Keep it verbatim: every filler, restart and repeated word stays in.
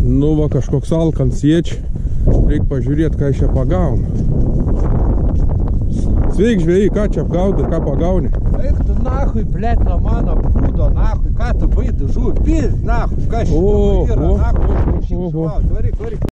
Nu va, kažkoks alkans sieč. Reikia pažiūrėti, ką čia pagauna. Sveik, žvėjai, ką čia apgaudai, ką pagauni? Eik tu nahui, blėt, nuo mano prūdo, nahui, ką tu baidai žuvį, pil, nahui, ką šitą yra, nahui, varyk, varyk.